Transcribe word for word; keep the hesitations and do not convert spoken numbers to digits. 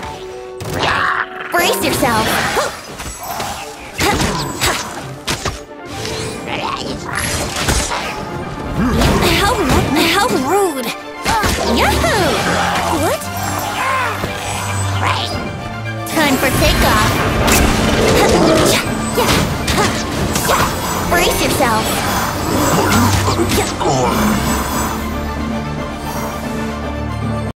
Brace yourself! How, how rude! Yahoo! What? Time for takeoff! Brace yourself!